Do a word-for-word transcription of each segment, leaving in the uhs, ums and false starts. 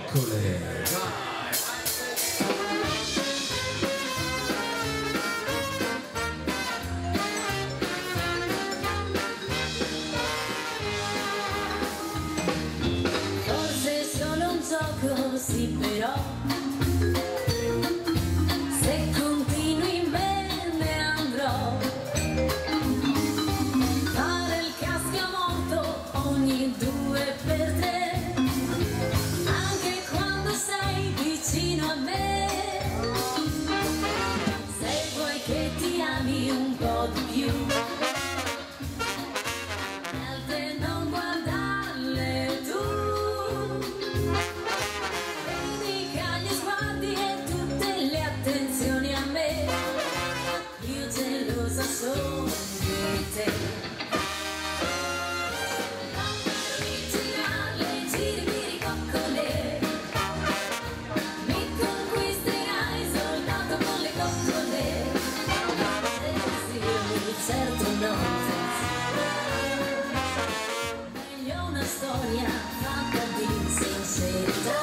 coccole. Forse solo un gioco, sì, però se continui me ne andrò. Fare il cascamoto ogni due per tre, anche quando sei vicino a me. Se vuoi che ti ami un po' di più, scelte non guardarle tu. Dedica gli sguardi e tutte le attenzioni a me. Io gelosa sono di te. Certo no, meglio una storia fatta di sincerità.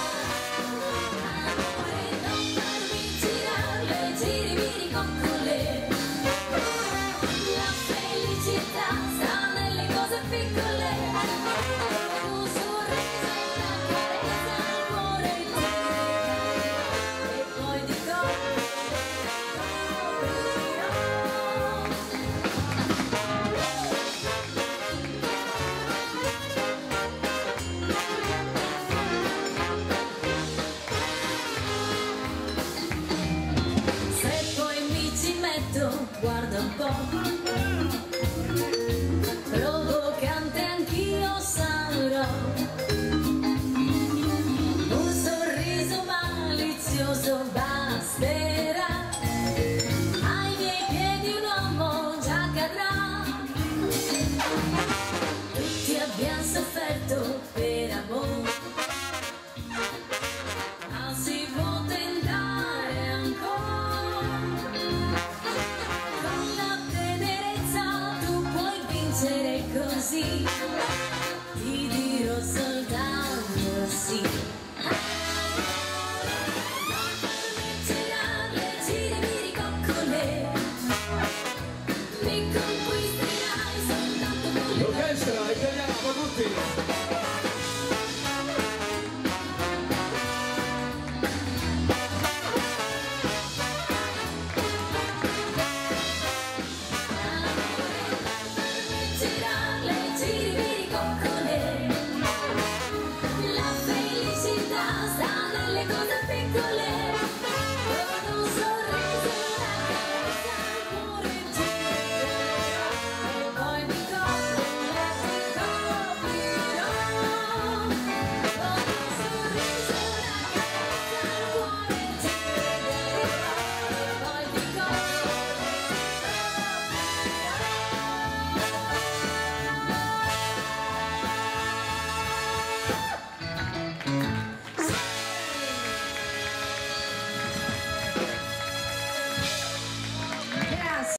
Amore, non farmi girare le giri, mi ricoccole. La felicità sta nelle cose piccole. Un sorriso, una carezza al cuore te. E poi dico guarda un po', provocante anch'io sarò. Un sorriso malizioso basterà. Ai miei piedi un uomo già cadrà. Tutti abbiamo sofferto per amore, ma si può tentare ancora. Così ti dirò soltanto sì.